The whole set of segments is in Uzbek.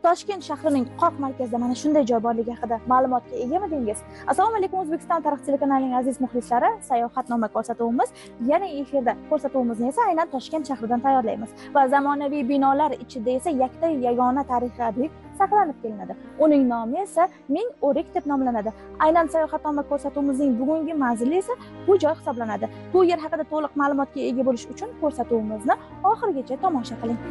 Toshkent shahrining qoq markazida mana shunday joy borligi haqida ma'lumotga egamidingiz? Assalomu alaykum O'zbekiston tarix telekanalining aziz muxlislari. Sayohatnoma ko'rsatuvimiz yana efirda. Ko'rsatuvimizni esa aynan Toshkent shahridan tayyorlaymiz va zamonaviy binolar ichida esa yakta yagona tarixiy obyekt saqlanib kelinadi. Uning nomi esa Ming O'rik deb nomlanadi. Aynan sayohatnoma ko'rsatuvimizning bugungi manzili esa bu joy hisoblanadi. Bu yer haqida to'liq ma'lumotga ega bo'lish uchun ko'rsatuvimizni oxirigacha tomosha qiling.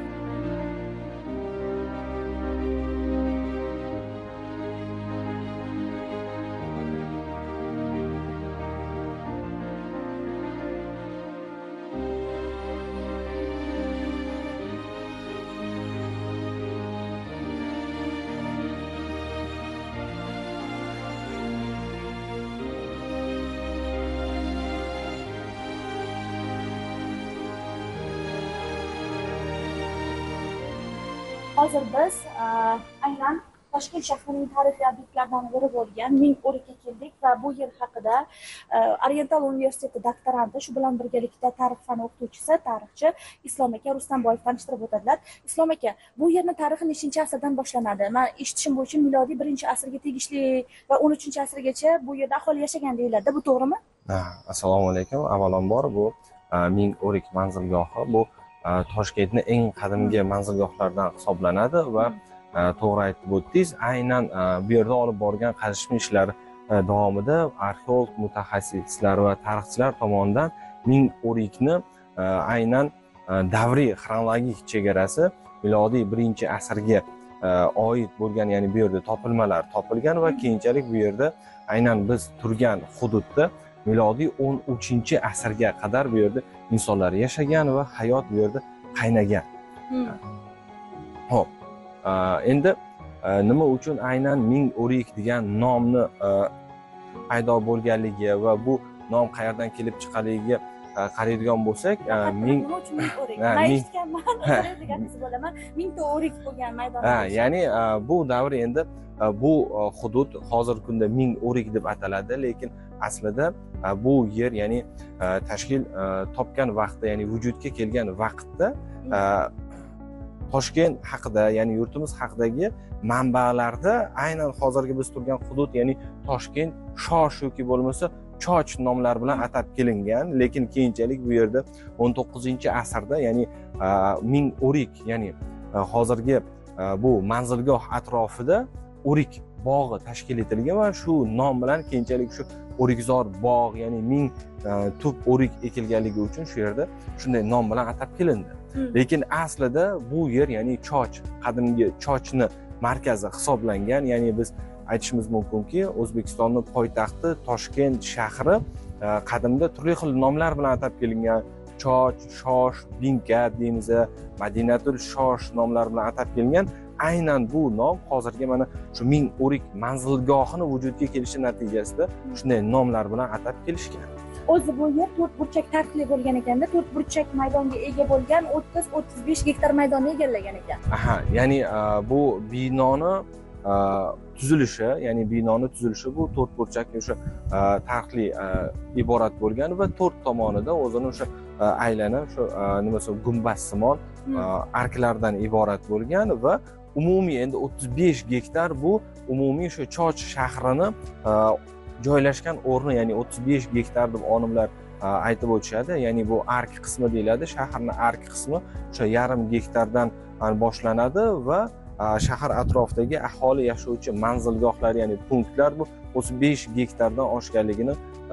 Hozir biz aynan Toshkent shahrining tarixiy obyektlaridan biri bo'lgan Ming O'rikka keldik va bu yer haqida Oriental universiteti doktoranti, shu bilan birgalikda tarix fani o'qituvchisi, tarixchi Islom aka Rustamboyev tanishtirib o'tadilar. Islom aka, bu yerning tarixi nechinchi asrdan boshlanadi? Men eshitishim bo'yicha milodiy 1-asrga tegishli va 13-asrgacha bu yerda aholi yashagan deyiladi. Bu to'g'rimi? Assalomu alaykum. Avvalambor bu Ming O'rik manzilgohi bu Toshkentning eng qadimgi manzilgohlaridan hisoblanadi va to'g'ri aytib o'tdingiz. Aynan bu yerda olib borgan qazishma ishlari davomida arxeolog mutaxassislar va tarixchilar tomonidan Ming O'rikni aynan davriy xronologik chegarasi milodiy 1-asrga oid bo'lgan, ya'ni bu yerda topilmalar topilgan va keyinchalik bu yerda aynan biz turgan hududda milodiy 13-asrga qadar bu yerda insonlar yashagan va hayot bu yerda qaynagan. Xo'p, endi nima uchun aynan Ming O'rik degan nomni paydo bo'lganligi va bu nom qayerdan kelib chiqqanligiga qaraydigan bo'lsak, Ming Mingta O'rik bo'lgan maydon. Ya'ni bu davr endi bu hudud hozirgi kunda Ming O'rik deb ataladi, lekin aslida bu yer, ya'ni tashkil topgan vaqtda, ya'ni vujudga kelgan vaqtda Toshkent haqida, ya'ni yurtimiz haqidagi manbalarda aynan hozirgi biz turgan hudud, ya'ni Toshkent Shosh yoki bo'lmasa Choch nomlar bilan atab kelingan, lekin keyinchalik bu yerda 19-asrda, ya'ni Ming O'rik, ya'ni hozirgi bu manzilgoh atrofida O'rik bog'i tashkil etilgan va shu nom bilan keyinchalik shu O'rikzor bog', ya'ni Ming tup o'rik ekilganligi uchun shu yerda shunday nom bilan atab kelindi. Lekin aslida bu yer, ya'ni Choch, qadimgi Chochni markazi hisoblangan, ya'ni biz aytishimiz mumkinki, O'zbekistonning poytaxti Toshkent shahri qadimda turli xil nomlar bilan atab kelingan. Choch, Shosh, Binkat deymiz, Madinatul Shosh nomlar bilan atab kelingan. Aynan bu nom hozirgi mana shu Ming O'rik manzilgohini vujudga kelishi natijasida shunday nomlar bilan atab kelishgan. O'zi bu yer 4 burchak tartibli bo'lgan ekanda, 4 burchak maydonga ega bo'lgan, 30-35 gektar maydonni egallagan ekan. Ya'ni bu binoni tuzilishi, ya'ni binoni tuzilishi bu 4 burchak o'sha tarixli iborat bo'lgan va 4 tomonida o'zini o'sha aylanib shu nimasi gumbazsimon arklardan iborat bo'lgan va umumiy endi 35 gektar bu umumiy shu Choch shahrini joylashgan o'rni, ya'ni 35 gektar deb olimlar aytib o'tishadi. Ya'ni bu ark qismi deyiladi. Shaharning ark qismi o'sha yarim gektardan boshlanadi va shahar atrofidagi aholi yashovchi manzilgohlar, ya'ni punktlar bu 35 gektardan oshganligini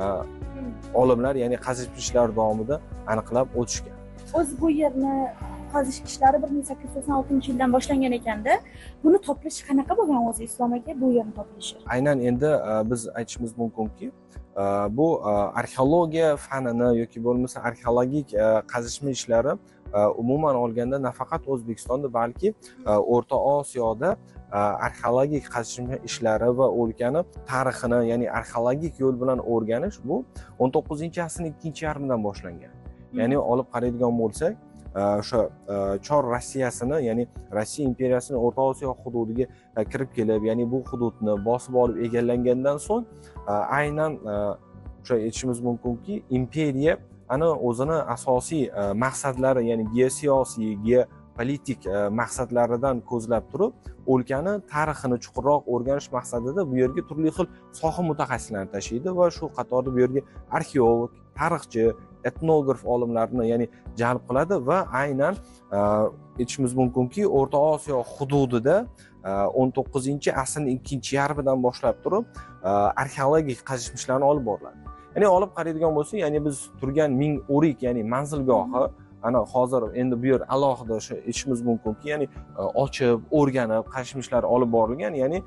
olimlar, ya'ni qazish ishlari davomida aniqlab o'tishgan. O'zi bu yerni qazish ishlari 1886-yildan boshlangan ekanda, buni topilishi qanaqa bo'lgan o'zi Islom aka, bu yerni topilishi? Aynan endi biz aytishimiz mumkinki, bu arxeologiya fanini yoki bo'lmasa arxeologik qazishma ishlari umuman olganda nafaqat O'zbekistonda, balki O'rta Osiyoda arxeologik qazishma ishlari va o'lkani tarixini, ya'ni arxeologik yo'l bilan o'rganish bu 19-asrning ikkinchi yarmidan boshlangan. Ya'ni olib qaraydigan bo'lsak, o'sha Chor Rossiyasini, ya'ni Rossiya imperiyasini O'rta Osiyo hududiga kirib kelib, ya'ni bu hududni bosib olib egallangandan so'ng aynan o'sha aytishimiz mumkinki, imperiya ana o'zini asosiy maqsadlari, ya'ni geosiyosiy, politik maqsadlaridan ko'zlab turib o'lkani tarixini chuqurroq o'rganish maqsadida bu yerga turli xil soha mutaxassislarini tashiydi va shu qatorda bu yerga arxeolog, tarixchi, etnograf olimlarni ya'ni jalb qiladi va aynan aytishimiz mumkinki O'rta Osiyo hududida 19-asrning ikkinchi yarmidan boshlab turib arxeologik qazishmishlarni olib boriladi. Ya'ni olib qaraydigan bo'lsak, ya'ni biz turgan Ming O'rik, ya'ni manzilgohi ana hozir endi bu yer alohida o'sha aytishimiz mumkinki, ya'ni ochib, o'rganib, qazishmishlar olib borilgan, ya'ni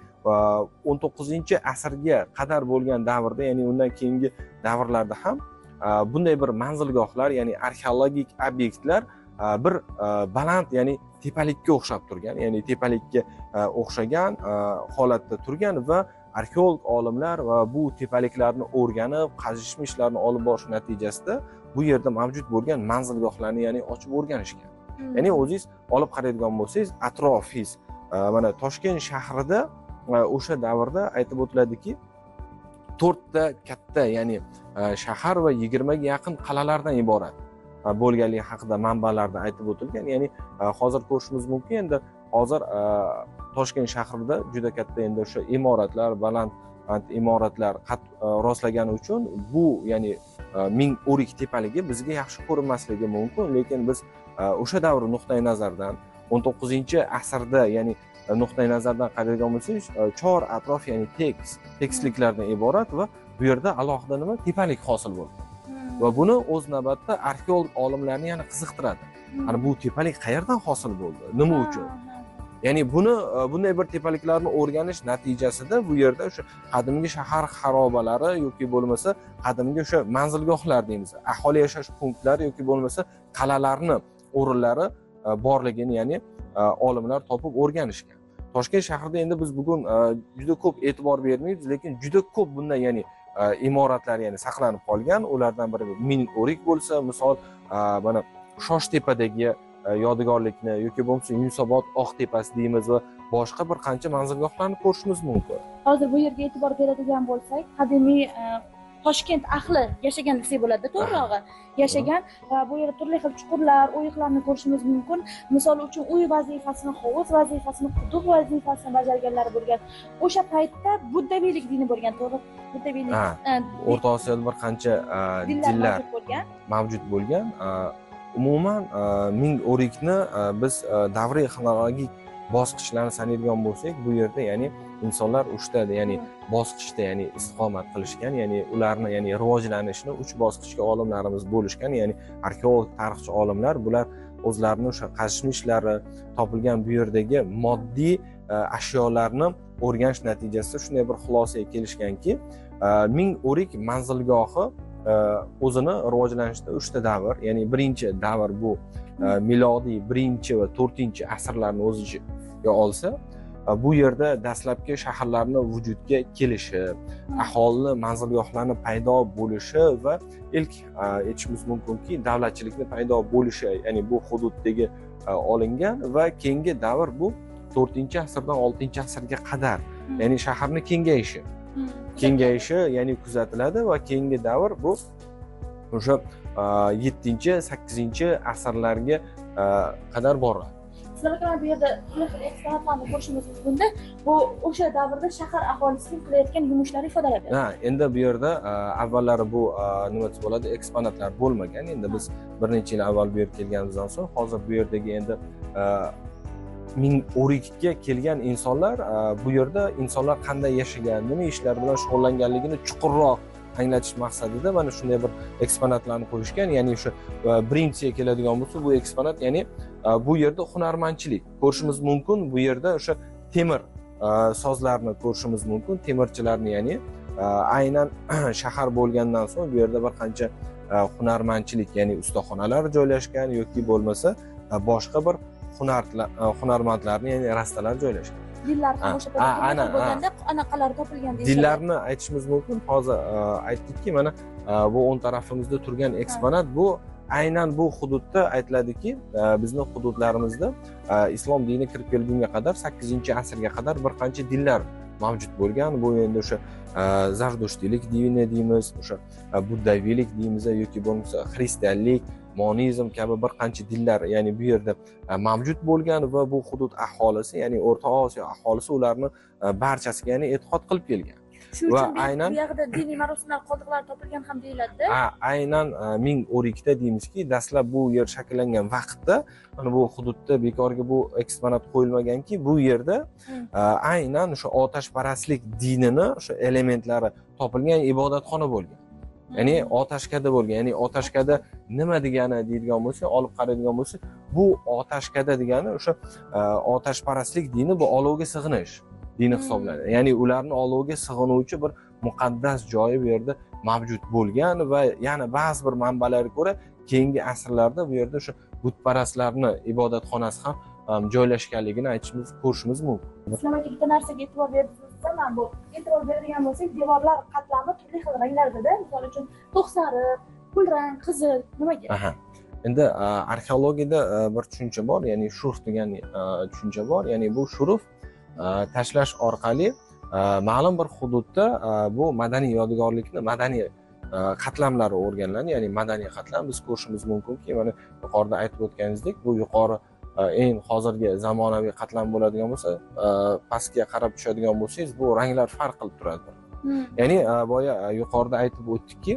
19-asrga qadar bo'lgan davrda, ya'ni undan keyingi davrlarda ham bunday bir manzilgohlar, ya'ni arxeologik obyektlar bir baland, ya'ni tepalikka o'xshab turgan, ya'ni tepalikka o'xshagan holatda turgan va arxeolog olimlar va bu tepaliklarni o'rganib, qazish ishlarini olib borish natijasida bu yerda mavjud bo'lgan manzilgohlarni ya'ni ochib o'rganishgan. Ya'ni o'zingiz olib qaraydigan bo'lsangiz, atrofingiz mana Toshkent shahrida o'sha davrda aytib o'tiladiki, 4 ta katta, ya'ni shahar va 20 ga yaqin qal'alardan iborat bo'lganligi haqida manbalarda aytib o'tilgan. Ya'ni hozir ko'rishimiz mumkin, endi hozir Toshkent shahrida juda katta endi o'sha imoratlar, baland imoratlar rostlagani uchun bu ya'ni Ming O'rik tepaligi bizga yaxshi ko'rinmasligi mumkin, lekin biz o'sha davr nuqtai nazardan 19-asrda ya'ni nuqtai nazardan qaraydigan bo'lsak, chor atrof, ya'ni tekisliklardan iborat va bu yerda alohida nima tepalik hosil bo'ldi. Va buni o'z navbatda arxeolog olimlarni yana qiziqtiradi. Ana bu tepalik qayerdan hosil bo'ldi? Nima uchun? Ya'ni buni bunday bir tepaliklarni o'rganish natijasida bu yerda o'sha qadimgi shahar xarobalari yoki bo'lmasa qadimgi o'sha manzilgohlar deymiz, aholi yashash punktlari yoki bo'lmasa qal'alarni o'rinlari borligini ya'ni olimlar topib o'rganishgan. Toshkent shahrida endi biz bugun juda ko'p e'tibor bermaymiz, lekin juda ko'p bunday ya'ni imoratlar ya'ni saqlanib qolgan. Ulardan biri Ming O'rik bo'lsa, misol mana Shoshtepadagi yodgorlikni yoki bo'lmasa Yunusobod Oqtepasi deymiz va boshqa bir qancha manzilgohlarni ko'rishimiz mumkin. Hozir bu yerga e'tibor beradigan bo'lsak, qadimiy Toshkent ahli yashagan desak bo'ladi, to'g'rirog'i. Yashagan va bu yerda turli xil chuqurlar, o'yiqlarni ko'rishimiz mumkin. Misol uchun uy vazifasini, hovuz vazifasini, quduq vazifasini bajarganlar bo'lgan. O'sha paytda buddaviylik dini bo'lgan, to'g'ri? Buddaviylik O'rta Osiyoda bir qancha dinlar mavjud bo'lgan. Umuman Ming O'rikni biz davriy xronologik bosqichlarni sanaydigan bo'lsak, bu yerda ya'ni insonlar 3 ta ya'ni bosqichda ya'ni istiqomat qilishgan, ya'ni ularni ya'ni rivojlanishini 3 bosqichga olimlarimiz bo'lishgan, ya'ni arxeolog, tarixchi olimlar bular o'zlarining o'sha qazish ishlari, topilgan bu yerdagi moddiy ashyolarni o'rganish natijasida shunday bir xulosaga kelishganki, Ming O'rik manzilgohi o'zini rivojlanishida 3 ta davr, ya'ni birinchi davr bu milodiy 1 va 4-asrlarni o'z ichiga olsa, bu yerda dastlabki shaharlarning vujudga kelishi, aholi manzilgohlarni paydo bo'lishi va ilk aytishimiz mumkinki davlatchilikni paydo bo'lishi, ya'ni bu hududdagi olingan va keyingi davr bu 4-asrdan 6-asrga qadar, ya'ni shaharning kengayishi ya'ni kuzatiladi va keyingi davr bu o'sha 7-8-asrlarga qadar boradi. Sizlar bu yerda turli xil eksponatlarni ko'rishimiz mumkin. Bu o'sha davrda shahar aholisining qilayotgan yumushlari ifodalanadi. Endi bu yerda avvallari bu nima deb bo'ladi, eksponatlar bo'lmagan. Endi biz bir necha yil avval bu yerga kelganimizdan so'ng hozir bu yerdagi endi Ming O'rikka kelgan insonlar bu yerda insonlar qanday yashagan, nima ishlar bilan shug'ullanganligini chuqurroq anglatish maqsadida mana shunday bir eksponatlarni qo'yishgan. Ya'ni o'sha birinchiga keladigan bo'lsa, bu eksponat ya'ni bu yerda hunarmandchilik ko'rishimiz mumkin. Bu yerda o'sha temir sozlarni ko'rishimiz mumkin. Temirchilarni ya'ni aynan shahar bo'lgandan so'ng bu yerda bir qancha hunarmandchilik ya'ni ustaxonalar joylashgan yoki bo'lmasa boshqa bir hunarmandlarni ya'ni rastalar joylashgan. Dillar ham o'sha paytda bo'lganda anaqalar topilgan deyishadi. Dillarni aytishimiz mumkin. Hozir aytdikki, mana bu o'ng tarafimizda turgan eksponat bu aynan bu hududda aytiladiki, bizning hududlarimizda islom dini kirib kelgunga qadar 8-asrga qadar bir qancha dinlar mavjud bo'lgan. Bu endi o'sha Zardushtiylik dini deymiz, o'sha buddaviylik deymiz yoki bo'lmasa xristianlik, monizm kabi bir qancha dinlar ya'ni bu yerda mavjud bo'lgan va bu hudud aholisi ya'ni O'rta Osiyo aholisi ularni barchasiga ya'ni e'tiqod qilib kelgan. Shuning Va uchun aynan bu yerda diniy marosimlar qoldiqlari topilgan ham deyiladi-da. Aynan 1012 da deymizki, dastlab bu yer shakllangan vaqtda mana bu hududda bekorga bu eksponat qo'yilmaganki, bu yerda aynan o'sha otashparastlik dinini o'sha elementlari topilgan ibodatxona bo'lgan. Ya'ni otashkada bo'lgan. Ya'ni otashkada nima degani deydigan bo'lsa, olib qaraydigan bo'lsa, bu otashkada degani o'sha otashparastlik dini bu olovga sig'inish dini hisoblanadi. Ya'ni ularni olovga sig'inuvchi bir muqaddas joyi bu yerda mavjud bo'lgan va yana ba'zi bir manbalarga ko'ra keyingi asrlarda bu yerda o'sha butparastlarning ibodatxonasi ham joylashganligini ko'rishimiz mumkin. Islom aka bitta narsaga e'tibor berdingizda, mana bu e'tibor beradigan bo'lsak, devorlar qatlami turli xil ranglarda-da. Misol uchun to'q sariq, kulrang, qizil, nimaga? Endi arxeologiyada bir tushuncha bor, ya'ni shurf degan tushuncha bor. Ya'ni bu shurf tashlash orqali ma'lum bir hududda bu madaniy yodgorlikni madaniy qatlamlari o'rganiladi. Ya'ni madaniy qatlam biz ko'rishimiz mumkinki, mana yuqorida aytib o'tganingizdek, bu yuqori eng hozirgi zamonaviy qatlam bo'ladigan bo'lsa, pastga qarab tushadigan bo'lsangiz, bu ranglar farq qilib turadi. Ya'ni boya yuqorida aytib o'tdikki,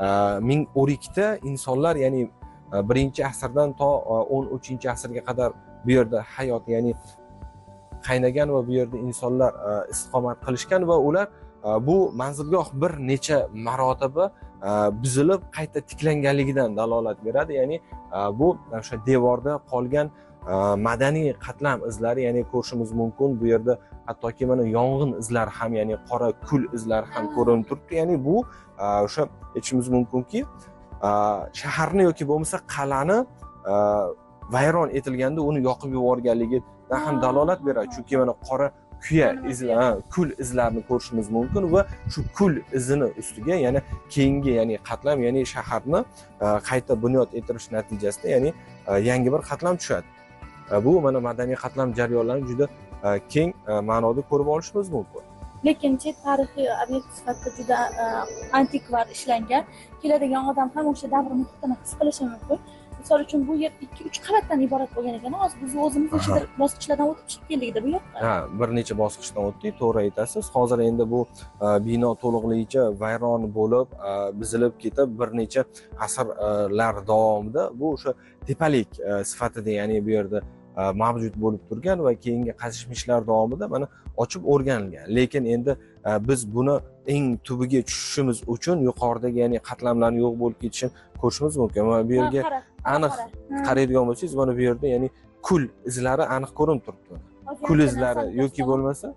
1012 da insonlar, ya'ni 1-asrdan to 13-asrga qadar bu yerda hayot, ya'ni qaynagan va bu yerda insonlar istiqomat qilishgan va ular bu manzilgoh bir necha marotaba buzilib qayta tiklanganligidan dalolat beradi. Ya'ni bu o'sha devorda qolgan madaniy qatlam izlari, ya'ni ko'rishimiz mumkin. Bu yerda hattoki mana yong'in izlari ham, ya'ni qora kul izlari ham ko'rinib turibdi. Ya'ni bu o'sha aytishimiz mumkinki, shaharni yoki bo'lmasa qal'ani vayron etilganda uni yoqib yuborganligi ham dalolat beradi. Chunki mana qora kuya izlar, kul izlarini ko'rishimiz mumkin va shu kul izini ustiga yana keyingi, ya'ni qatlam, ya'ni shaharni qayta bunyod etirish natijasida, ya'ni yangi bir qatlam tushadi. Bu mana madaniy qatlam jarayonlarini juda keng ma'noda ko'rib olishimiz mumkin. Lekin chet tarixiy obyekt sifatida juda antikvar ishlangan, keladigan odam ham o'sha davr muhitini his qilishi mumkin. Misol uchun bu yer 2-3 qavatdan iborat bo'lgan ekan. Hozir biz o'zimiz ichida bosqichlardan o'tib chiqib keldik-da bu yoqqa. Bir necha bosqichdan o'tdik, to'g'ri aytasiz. Hozir endi bu bino to'liqligicha vayron bo'lib, buzilib ketib, bir necha asrlar davomida bu o'sha tepalik sifatida, ya'ni bu yerda mavjud bo'lib turgan va keyingi qazishmishlar davomida mana ochib o'rganilgan. Lekin endi biz buni eng tubiga tushishimiz uchun yuqoridagi, ya'ni qatlamlarning yo'q bo'lib ketishini ko'rishimiz mumkin. Mana bu yerga aniq qaraydigan bo'lsangiz, mana bu yerda ya'ni kul izlari aniq ko'rinib turibdi. Kul izlari yoki bo'lmasa,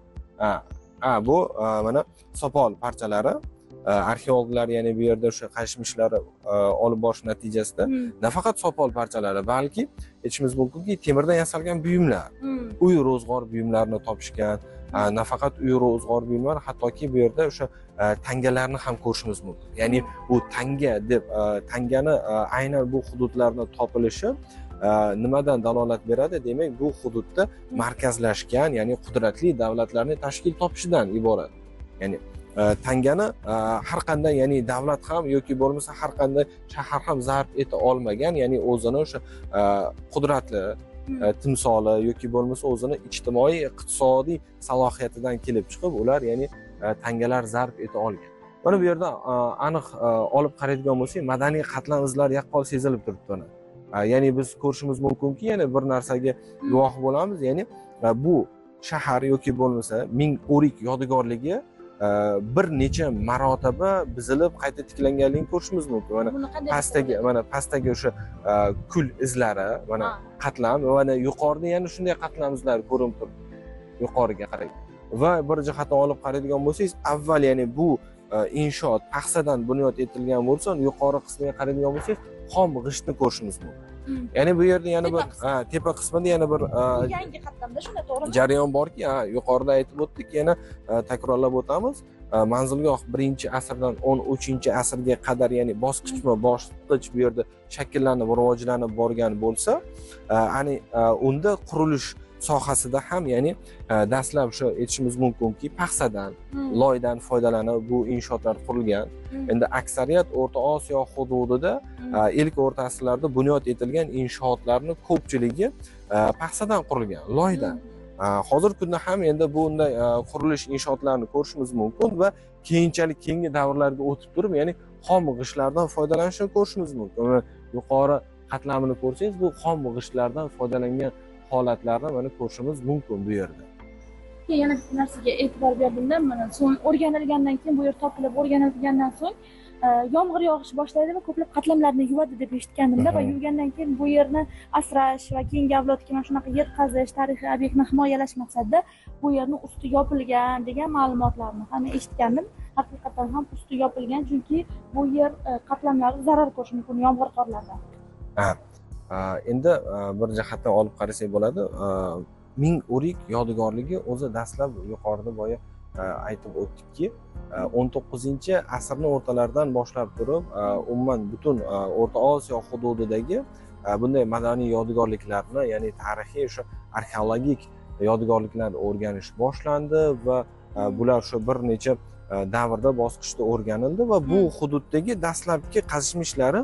bu mana sopol parchalari. Arxeologlar ya'ni bu yerda o'sha qazishmishlar olib borish natijasida nafaqat sopol parchalari, balki aytishimiz mumkinki, temirdan yasalgan buyumlar, uy ro'zg'or buyumlarini topishgan. Nafaqat uy ro'zg'or buyumlar, hattoki bu yerda o'sha tangalarni ham ko'rishimiz mumkin. Ya'ni bu tanga deb, tangani aynan bu hududlarda topilishi nimadan dalolat beradi? Demak, bu hududda markazlashgan, ya'ni qudratli davlatlarni tashkil topishidan iborat. Ya'ni tangani har qanday, ya'ni davlat ham yoki bo'lmasa har qanday shahar ham zabt eta olmagan, ya'ni o'zini o'sha qudratli timsoli yoki bo'lmasa o'zini ijtimoiy iqtisodiy salohiyatidan kelib chiqib, ular ya'ni tangalar zarb eta olgan. Mana bu yerda aniq olib qaraydigan bo'lsak, madaniy qatlam izlari yaqqol sezilib turibdi. Ya'ni biz ko'rishimiz mumkinki, yana bir narsaga guvoh bo'lamiz, ya'ni bu shahar yoki bo'lmasa Ming O'rik yodgorligi bir necha marotaba buzilib qayta tiklanganligini ko'rishimiz mumkin. Mana pastdagi o'sha kul izlari, mana qatlam va mana yuqorida yana shunday qatlam izlari ko'rinib turibdi. Yuqoriga qarang. Va bir jihatdan olib qaraydigan bo'lsangiz, avval ya'ni bu inshoot paxsadan bunyod etilgan bo'lsa, yuqori qismiga qaraydigan bo'lsangiz, xom g'ishtni ko'rishimiz mumkin. Ya'ni bu yerda yana bir tepa qismida yana bir yangi qatlamda shunday to'g'rimi? Jarayon borki, yuqorida aytib o'tdik, yana takrorlab o'tamiz. Manzilgoh 1-asrdan 13-asrga qadar, ya'ni bosqich bu yerda shakllanib, rivojlanib borgan bo'lsa, ya'ni unda qurilish sohasida ham ya'ni dastlab o'sha aytishimiz mumkinki paxsadan, loydan foydalanib bu inshootlar qurilgan. Endi aksariyat O'rta Osiyo hududida ilk o'rta asrlarda bunyod etilgan inshootlarning ko'pchiligi paxsadan qurilgan, loydan. Hozirgi kunda ham endi bunday qurilish inshootlarini ko'rishimiz mumkin va keyinchalik keyingi davrlarga o'tib turib, ya'ni xom g'ishtlardan foydalanishni ko'rishimiz mumkin. Yuqori qatlamini ko'rsangiz, bu xom g'ishtlardan foydalangan holatlarni mana ko'rishimiz mumkin bu yerda. Yana bir narsaga e'tibor berdimda, mana so'ng o'rganilgandan keyin bu yer topilib o'rganilgandan so'ng yomg'ir yog'ish boshlaydi va ko'plab qatlamlarni yuvadi deb eshitgandimda va yuvgandan keyin bu yerni asrash va keyingi avlodga mana shunaqa yer qazish, tarixiy obyektni himoyalash maqsadida bu yerni usti yopilgan degan ma'lumotlarni ham eshitgandim. Haqiqatan ham usti yopilgan, chunki bu yer qatlamlari zarar ko'rishi mumkin yomg'ir qorlardan. Endi bir jihatdan olib qarasak bo'ladi. Ming o'rik yodgorligi o'zi dastlab yuqorida boya aytib o'tdikki, 19-asrning o'rtalaridan boshlab turib, umuman butun O'rta Osiyo hududidagi bunday madaniy yodgorliklarni, ya'ni tarixiy o'sha arxeologik yodgorliklarni o'rganish boshlandi va bular shu bir necha davrda bosqichda o'rganildi va bu hududdagi dastlabki qazishma ishlari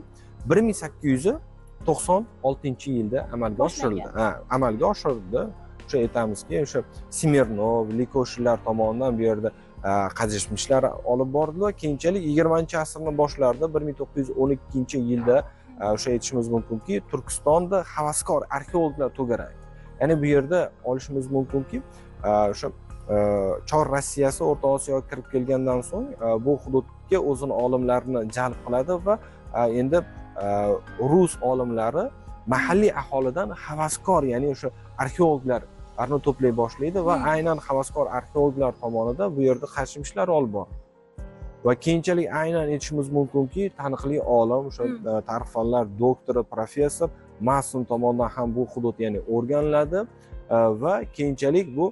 1896-yilda amalga oshirildi. Amalga oshirildi. O'sha aytamizki, o'sha Smirnov, Likoshinlar tomonidan bu yerda qazishma ishlari olib borildi. Keyinchalik 20-asrning boshlarida 1912-yilda o'sha aytishimiz mumkinki, Turkistonda havaskor arxeologlar to'garagi. Ya'ni bu yerda olishimiz mumkinki, o'sha Chor Rossiyasi O'rta Osiyoga kirib kelgandan so'ng bu hududga o'zini olimlarini jalb qiladi va endi rus olimlari mahalliy aholidan havaskor, ya'ni o'sha arxeologlarni to'play boshlaydi va aynan havaskor arxeologlar tomonidan bu yerda qazishma ishlari olib boriladi. Va keyinchalik aynan aytishimiz mumkinki, taniqli olim, o'sha tarix fanlar doktori, professor Mason tomonidan ham bu hudud ya'ni o'rganiladi va keyinchalik bu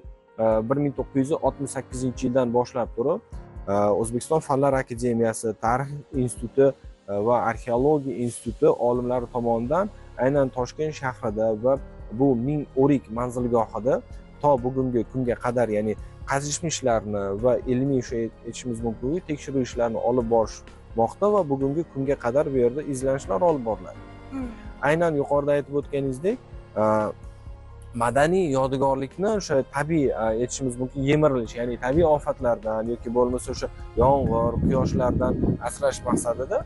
1968-yildan boshlab turib O'zbekiston Fanlar akademiyasi, Tarix instituti va Arxeologiya instituti olimlari tomonidan aynan Toshkent shahrida va bu Ming o'rik manzilgohida to bugungi kunga qadar, ya'ni qazishma ishlarini va ilmiy o'sha aytishimiz mumkinki, tekshiruv ishlarini olib borishmoqda va bugungi kunga qadar bu yerda izlanishlar olib boriladi. Aynan yuqorida aytib o'tganingizdek, madaniy yodgorlikni o'sha tabiiy aytishimiz mumkin yemirilish, ya'ni tabiiy ofatlardan yoki bo'lmasa o'sha yomg'ir, quyoshlardan asrash maqsadida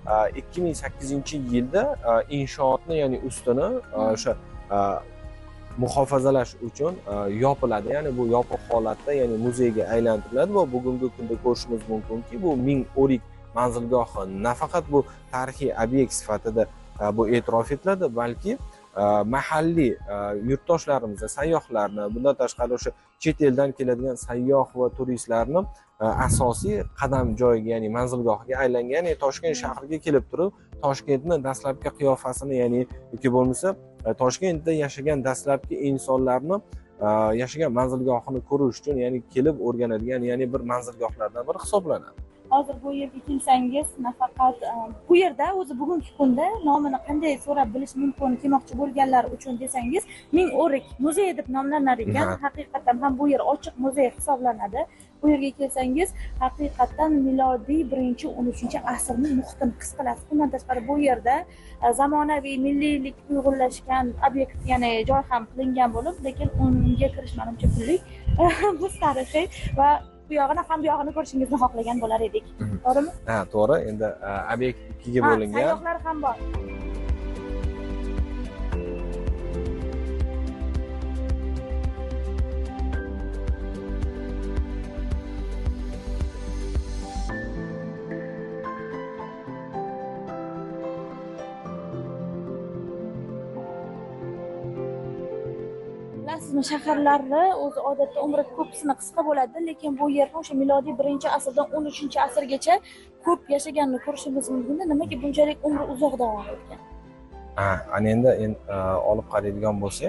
2008-yilda inshootni, ya'ni ustini o'sha muhofazalash uchun yopiladi. Ya'ni bu yopiq holatda, ya'ni muzeyga aylantiriladi va bugungi kunda ko'rishimiz mumkinki, bu Ming o'rik manzilgohi nafaqat bu tarixiy obyekt sifatida bu e'tirof etiladi, balki mahalliy yurtdoshlarimizni, sayyohlarni, bundan tashqari o'sha chet eldan keladigan sayyoh va turistlarni asosiy qadam joyiga, ya'ni manzilgohiga aylangan, ya'ni Toshkent shahriga kelib turib, Toshkentning dastlabki qiyofasini, ya'ni yoki bo'lmasa Toshkentda yashagan dastlabki insonlarni yashagan manzilgohini ko'rish uchun, ya'ni kelib o'rganadigan, ya'ni bir manzilgohlardan biri hisoblanadi. Hozir bu yerga kelsangiz, nafaqat bu yerda o'zi bugungi kunda nomini qanday so'rab bilish mumkin kelmoqchi bo'lganlar uchun desangiz, Ming o'rik muzeyi deb nomlanar ekan. Haqiqatan ham bu yer ochiq muzey hisoblanadi. Bu yerga kelsangiz, haqiqatan milodiy 1-13-asrning muhitini his qilasiz. Bundan tashqari bu yerda zamonaviy milliylik uyg'unlashgan obyekt, ya'ni joy ham qilingan bo'lib, lekin unga kirish menimcha pullik. Bu tarixiy va bu yog'ini ham bu yog'ini ko'rishingizni xohlagan bo'lar edik. To'g'rimi? Ha, to'g'ri. Endi obyekt ikkiga bo'lingan. Sayyohlar ham bor. Bilasizmi, shaharlarni o'zi odatda umri ko'pisini qisqa bo'ladi, lekin bu yerda o'sha milodiy 1-asrdan 13-asrgacha ko'p yashaganini ko'rishimiz mumkin. Nimaga bunchalik umri uzoq davom etgan? Ana endi olib qaraydigan bo'lsak,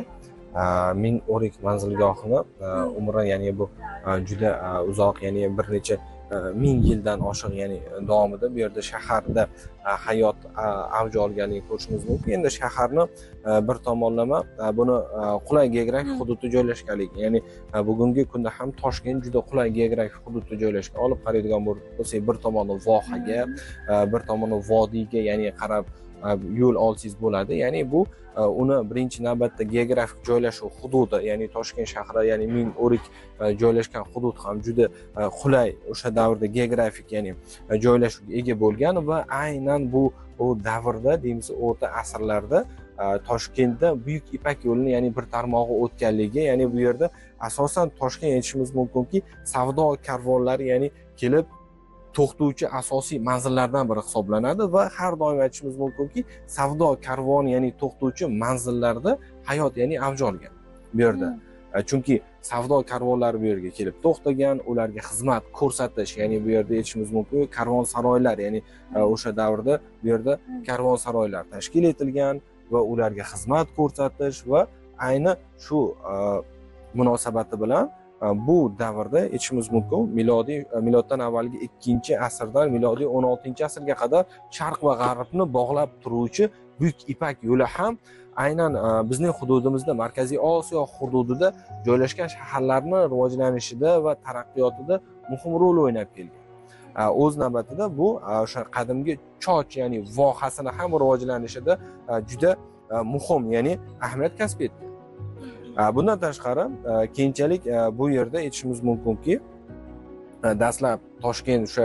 Ming o'rik manzilgohini umri, ya'ni bu juda uzoq, ya'ni bir necha 1000 yildan oshiq ya'ni davomida bu yerda shaharda hayot avj olganligini ko'rishimiz mumkin. Endi shaharni bir tomonlama buni qulay geografik hududda joylashganligi, ya'ni bugungi kunda ham Toshkent juda qulay geografik hududda joylashgan. Olib qaraydigan bo'lsak, bir tomoni vohaga, bir tomoni vodiyga, ya'ni qarab yo'l olsangiz bo'ladi. Ya'ni bu uni birinchi navbatda geografik joylashuv hududi, ya'ni Toshkent shahri, ya'ni ming o'rik joylashgan hudud ham juda qulay o'sha davrda geografik, ya'ni joylashuvga ega bo'lgan va aynan bu davrda deymiz, o'rta asrlarda Toshkentda Buyuk Ipak yo'lini, ya'ni bir tarmog'i o'tganligi, ya'ni bu yerda asosan Toshkent aytishimiz mumkinki, savdo karvonlari, ya'ni kelib to'xtuvchi asosiy manzillardan biri hisoblanadi va har doim aytishimiz mumkinki, savdo karvoni, ya'ni to'xtuvchi manzillarda hayot, ya'ni avj olgan bu yerda. Chunki savdo karvonlari bu yerga kelib to'xtagan, ularga xizmat ko'rsatish, ya'ni bu yerda aytishimiz mumkin, karvonsaroylar, ya'ni o'sha davrda bu yerda karvonsaroylar tashkil etilgan va ularga xizmat ko'rsatish va ayni shu munosabati bilan bu davrda aytishimiz mumkin, miloddan avvalgi 2-asrdan milodiy 16-asrga qadar sharq va g'arbni bog'lab turuvchi Buyuk Ipak yo'li ham aynan bizning hududimizda, Markaziy Osiyo hududida joylashgan shaharlarning rivojlanishida va taraqqiyotida muhim rol o'ynab kelgan. O'z navbatida bu o'sha qadimgi Choch, ya'ni vohasini ham rivojlanishida juda muhim, ya'ni ahamiyat kasb etdi. Bundan tashqari, keyinchalik bu yerda aytishimiz mumkinki, dastlab Toshkent o'sha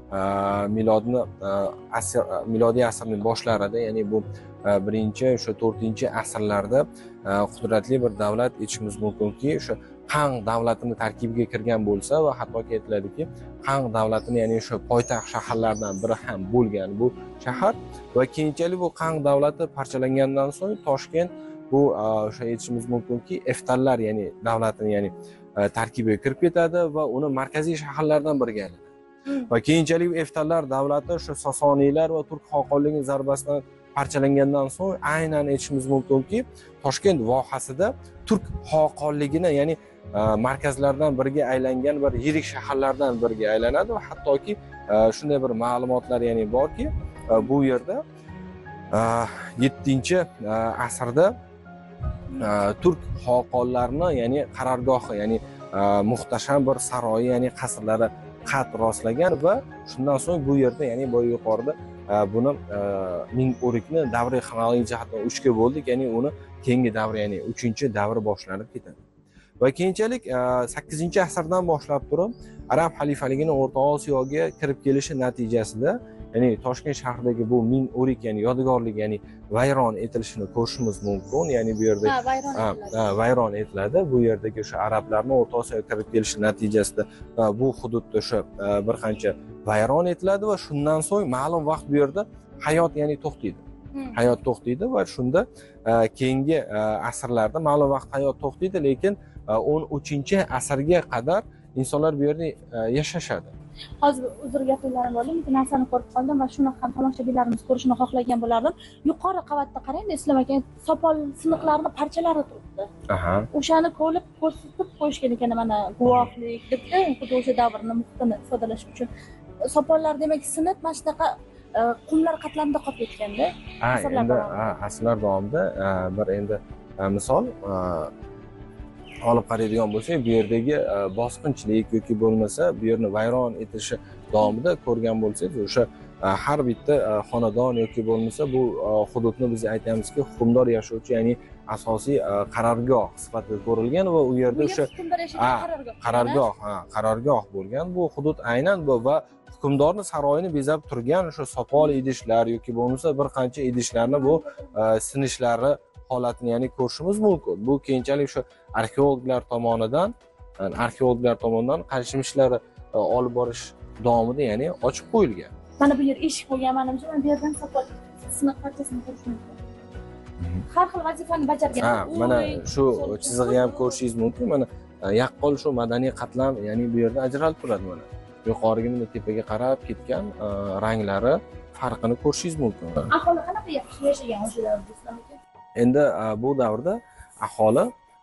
milodiy asrning boshlarida, ya'ni bu 1-4-asrlarda qudratli bir davlat aytishimiz mumkinki, o'sha Qang davlatini tarkibiga kirgan bo'lsa va hattoki aytiladiki, Qang davlatini, ya'ni o'sha poytaxt shaharlardan biri ham bo'lgan bu shahar va keyinchalik bu Qang davlati parchalangandan so'ng Toshkent bu o'sha aytishimiz mumkinki, Eftallar, ya'ni davlatini, ya'ni tarkibiga kirib ketadi va uni markaziy shaharlardan biriga aylanadi. Va keyinchalik Eftallar davlati o'sha Sosoniylar va Turk xoqonligining zarbasidan parchalangandan so'ng aynan aytishimiz mumkinki, Toshkent vohasida Turk xoqonligini, ya'ni markazlardan biriga aylangan bir yirik shaharlardan biriga aylanadi va hattoki shunday bir ma'lumotlar, ya'ni borki, bu yerda 7-asrda Turk xoqonlarini, ya'ni qarorgohi, ya'ni muhtasham bir saroyi, ya'ni qasrlari qad rostlagan va shundan so'ng bu yerda, ya'ni boya yuqorida buni ming o'rikni davriy xronologik jihatdan 3 ga bo'ldik, ya'ni uni keyingi davr, ya'ni 3-davri boshlanib ketadi. Va keyinchalik 8-asrdan boshlab turib Arab xalifaligining O'rta Osiyoga kirib kelishi natijasida, ya'ni Toshkent shahridagi bu ming o'rik, ya'ni yodgorlik, ya'ni vayron etilishini ko'rishimiz mumkin. Ya'ni bu yerda vayron etiladi. Bu yerdagi o'sha arablarning O'rta Osiyoga kirib kelishi natijasida bu hududda o'sha bir qancha vayron etiladi va shundan so'ng ma'lum vaqt bu yerda hayot, ya'ni to'xtaydi. Hayot to'xtaydi va shunda keyingi asrlarda ma'lum vaqt hayot to'xtaydi, lekin 13-asrga qadar insonlar bu yerda yashashadi. Hozir uzr gaplarim bo'ldi, bitta narsani ko'rib qoldim va shuni ham tomoshabinlarimiz ko'rishini xohlagan bo'lardim. Yuqori qavatda qarang, Islom aka, sopol siniqlarni parchalari turibdi. O'shani ko'rsatib qo'yishgan ekan, mana guvohlik debdi, xuddi o'sha davrni muhitini ifodalash uchun. Sopollar demak sinib, mana shunaqa qumlar qatlamida qolib ketganda, asrlar davomida bir endi misol olib qaraydigan bo'lsak, bu yerdagi bosqinchilik yoki bo'lmasa bu yerni vayron etishi davomida ko'rgan bo'lsak, o'sha har bitta xonadon yoki bo'lmasa bu hududni biz aytamizki, hukmdor yashovchi, ya'ni asosiy qarorgoh sifatida ko'rilgan va u yerda o'sha qarorgoh bo'lgan. Bu hudud aynan bu va hukmdorni saroyini bezab turgan o'sha sopol idishlar yoki bo'lmasa bir qancha idishlarni bu sinishlari holatini, ya'ni ko'rishimiz mumkin. Bu keyinchalik shu arxeologlar tomonidan qazishma ishlari olib borish davomida, ya'ni ochib qo'yilgan. Mana bu yer eshik bo'lgan, menimcha bu yerdan sopol siniq parchasini ko'rish mumkin. Har xil vazifani bajargan. Mana shu chizig'ini ham ko'rishingiz mumkin. Mana yaqqol shu madaniy qatlam, ya'ni bu yerda ajralib turadi. Mana yuqoriga tepaga qarab ketgan ranglari farqini ko'rishingiz mumkin. Aholi qanaqa yashagan o'sha davrda? Endi bu davrda aholi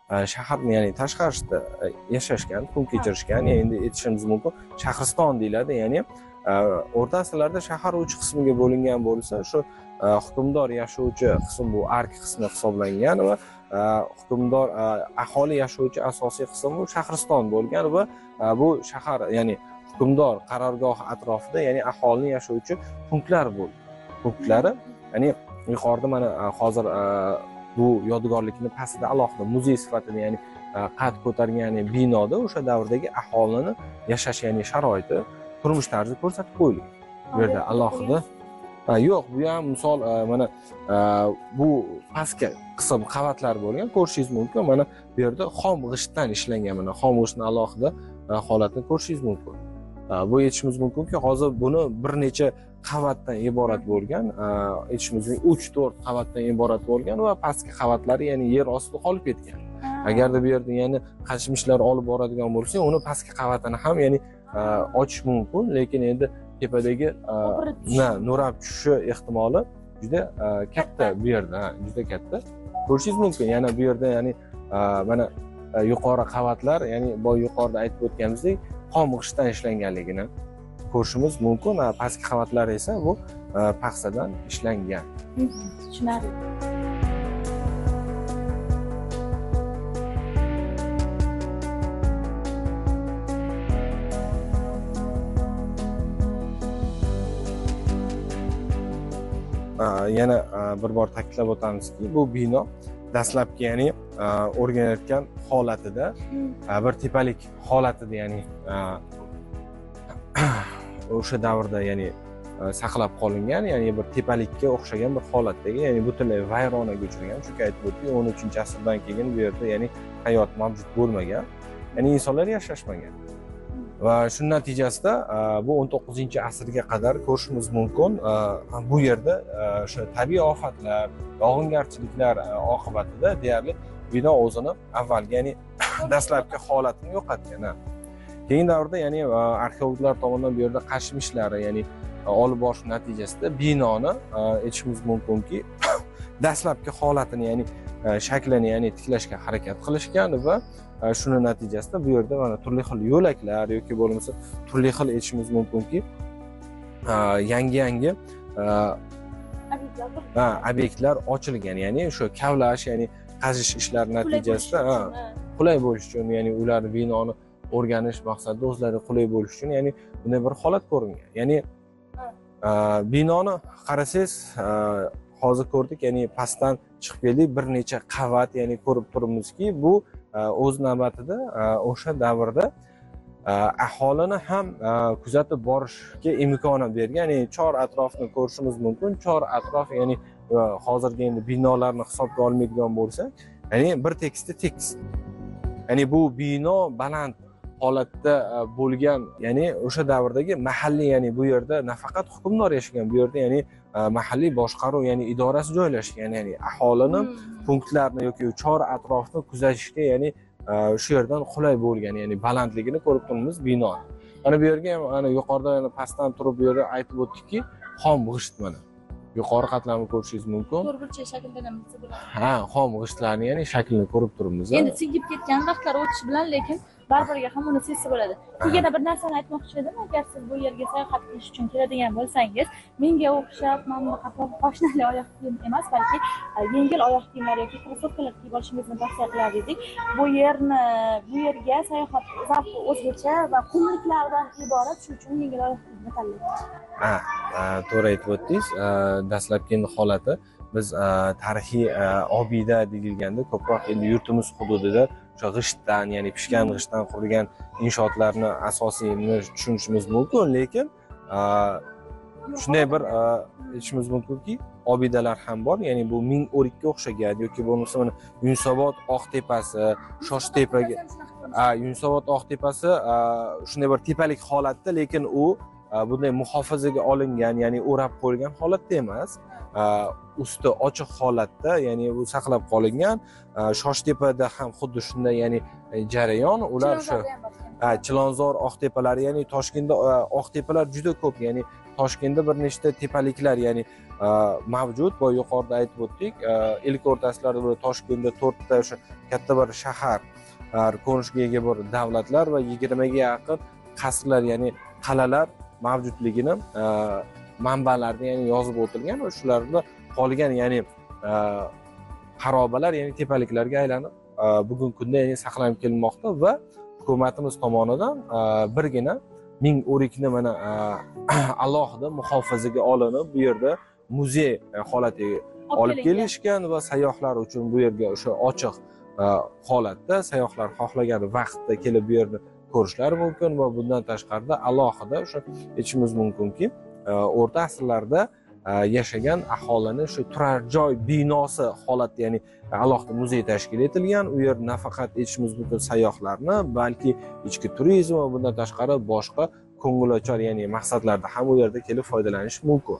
shaharni ya'ni tashqarisida yashashgan, kun kechirishgan, endi aytishimiz mumkin Shahriston deyiladi, ya'ni o'rta asrlarda shahar 3 qismga bo'lingan bo'lsa, shu hukmdor yashovchi qism bu ark qismi hisoblangan va hukmdor aholi yashovchi asosiy qism bu Shahriston bo'lgan va bu shahar ya'ni hukmdor qarorgohi atrofida ya'ni aholining yashovchi punktlar bo'ldi. Punktlari ya'ni yuqorida mana hozir bu yodgorlikni pastida alohida muzey sifatida ya'ni qad ko'targan ya'ni binoda o'sha davrdagi aholini yashash ya'ni sharoiti, turmush tarzi ko'rsatib qo'yilgan. Bu yerda alohida yo'q, bu ham misol mana bu pastki qism qavatlar bo'lgan, ko'rishingiz mumkin. Mana bu yerda xom g'ishtdan ishlangan, mana xom g'ishtning alohida holatini ko'rishingiz mumkin. Bu aytishimiz mumkinki, hozir buni bir necha qavatdan iborat bo'lgan, aytishimiz mumkin 3-4 qavatdan iborat bo'lgan va pastki qavatlari ya'ni yer ostida qolib ketgan. Agarda bu yerda ya'ni qashmishlar olib boradigan bo'lsa, uni pastki qavatini ham ya'ni ochish mumkin, lekin endi tepadagi nurab tushishi ehtimoli juda katta bu yerda, juda katta. Ko'rishingiz mumkin, yana bu yerda ya'ni mana yuqori qavatlar, ya'ni bu yuqorida aytib o'tganimizdek xom g'ishtdan ishlanganligini ko'rishimiz mumkin. Pastki qavatlar esa bu paxsadan ishlangan. Tushunarli. Yana bir bor ta'kidlab o'tamizki, bu bino dastlabki ya'ni o'rganayotgan holatida bir tepalik holatida ya'ni o'sha davrda ya'ni saqlab qolingan, ya'ni bir tepalikka o'xshagan bir holatdagi, ya'ni butunlay vayronaga uchragan. Chunki aytib o'tdik, 13-asrdan keyin bu yerda ya'ni hayot mavjud bo'lmagan, ya'ni insonlar yashashmagan. Va shu natijasida bu 19-asrga qadar ko'rishimiz mumkin, bu yerda o'sha tabiiy ofatlar, yog'ingarchiliklar oqibatida deyarli bino o'zini avvalgi ya'ni dastlabki holatini yo'qotgan. Keyingi davrda ya'ni arxeologlar tomonidan bu yerda qashmishlari ya'ni olib borish natijasida binoni aytishimiz mumkinki dastlabki holatini ya'ni shaklini ya'ni tiklashga harakat qilishgan va shuni natijasida bu yerda mana turli xil yo'laklar yoki bo'lmasa turli xil aytishimiz mumkinki yangi obyektlar ochilgan, ya'ni o'sha kavlash ya'ni qazish ishlari natijasida qulay bo'lish uchun, ya'ni ular binoni o'rganish maqsadida o'zlari qulay bo'lish uchun ya'ni bunday bir holat ko'ringan. Ya'ni binoni qarasangiz hozir ko'rdik, ya'ni pastdan chiqib keldik, bir necha qavat ya'ni ko'rib turamizki, bu o'z navbatida o'sha davrda aholini ham kuzatib borishga imkoniyat bergan. Ya'ni chor atrofni ko'rishimiz mumkin. Chor atrof ya'ni hozirgi endi binolarni hisobga olmaydigan bo'lsak, ya'ni bir tekisda tekis. Ya'ni bu bino baland holatda bo'lgan, ya'ni o'sha davrdagi mahalliy, ya'ni bu yerda nafaqat hukmdor yashagan, bu yerda ya'ni mahalliy boshqaruv ya'ni idorasi joylashgan, ya'ni aholini punktlarni yoki chor atrofni kuzatishga ya'ni shu yerdan qulay bo'lgan, ya'ni balandligini ko'rib turibmiz bino. Mana bu yerga ana yuqorida yana pastdan turib bu yerda aytib o'tdikki, xom g'isht, mana yuqori qatlamni ko'rishingiz mumkin. To'rtburchak shaklda ham bo'ladi. Xom g'ishtlarni ya'ni shaklini ko'rib turibmiz. Endi singib ketgan vaqtlar o'tishi bilan lekin baribir ham uni sezsa bo'ladi. Yana bir narsani aytmoqchi edim, agar siz bu yerga sayohat qilish uchun keladigan bo'lsangiz, menga o'xshab mana bu qator poshnali oyoq kiyim emas, balki yengil oyoq kiyimlar yoki krossovkalar kiyib olishingizni tavsiya qilar edik. Bu yerga sayohat zavqi o'zgacha va qumliklardan iborat, shuning uchun yengil oyoq kiyimni tanladik. To'g'ri aytib o'tdingiz. Dastlabki holati biz tarixiy obida deyilganda ko'proq endi yurtimiz hududida o'sha g'ishtdan, ya'ni pishgan g'ishtdan qurilgan inshootlarni asosiyini tushunishimiz mumkin, lekin shunday bir aytishimiz mumkinki, obidalar ham bor. Ya'ni bu Ming O'rikka o'xshagan yoki bo'lmasa mana Yunusobod Oqtepasi, Shoshtepaga Yunusobod Oqtepasi shunday bir tepalik holatda, lekin u bunday muhofazaga olingan, ya'ni o'rab qo'yilgan holatda emas. Usti ochiq holatda, ya'ni bu saqlab qolingan. Shoshtepada ham xuddi shunday, ya'ni jarayon ular o'sha Chilonzor, Oqtepalar, ya'ni Toshkentda Oqtepalar juda ko'p, ya'ni Toshkentda bir nechta tepaliklar, ya'ni mavjud. Boya yuqorida aytib o'tdik, ilk o'rtasilarda Toshkentda 4 ta o'sha katta bir shahar ko'rinishga ega bir davlatlar va 20 ga yaqin qasrlar, ya'ni qal'alar mavjudligini manbalarda ya'ni yozib o'tilgan va shularda qolgan, ya'ni xarobalar, ya'ni tepaliklarga aylanib bugungi kunda ya'ni saqlanib kelinmoqda va hukumatimiz tomonidan birgina ming o'rikni mana alohida muhofazaga olinib, bu yerda muzey holatiga olib kelishgan va sayyohlar uchun bu yerga o'sha ochiq holatda sayyohlar xohlagan vaqtda kelib bu yerni ko'rishlari mumkin va bundan tashqarida alohida o'sha aytishimiz mumkinki, o'rta asrlarda yashagan aholini shu turar joy binosi holatda, ya'ni alohida muzey tashkil etilgan. U yer nafaqat aytishimiz mumkin sayyohlarni, balki ichki turizm va bundan tashqari boshqa ko'ngilochar, ya'ni maqsadlarda ham u yerda kelib foydalanish mumkin.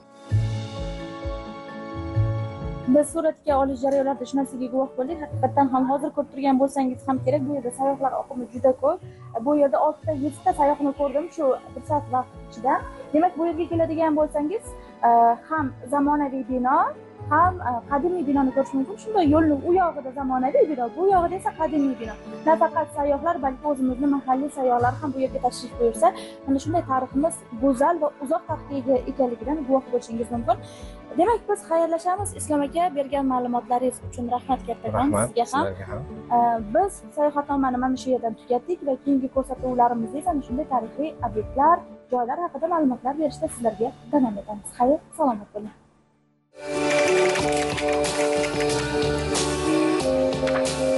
Biz suratga olish jarayonlarida shu narsaga guvoh bo'ldik. Haqiqatan ham hozir ko'rib turgan bo'lsangiz ham kerak, bu yerda sayyohlar oqimi juda ko'p. Bu yerda 6 ta 7 ta sayyohni ko'rdim shu 1 soat vaqt ichida. Demak, bu yerga keladigan bo'lsangiz, ham zamonaviy bino, ham qadimiy binoni ko'rish mumkin. Shunda yo'lning u yog'ida zamonaviy bino, bu yog'ida esa qadimiy bino. Nafaqat sayyohlar, balki o'zimizning mahalliy sayyohlar ham bu yerga tashrif buyursa, mana shunday tariximiz go'zal va uzoq tarixga eganligidan guvoh bo'lishingiz mumkin. Demak, biz xayrlashamiz. Islom aka, bergan ma'lumotlaringiz uchun rahmat kattakon sizga ham. Biz sayohatnomani mana shu yerdan tugatdik va keyingi ko'rsatuvlarimizda esa shunday tarixiy obyektlar, joylar haqida ma'lumotlar berishda sizlarga davom etamiz. Xayr, salomat bo'ling.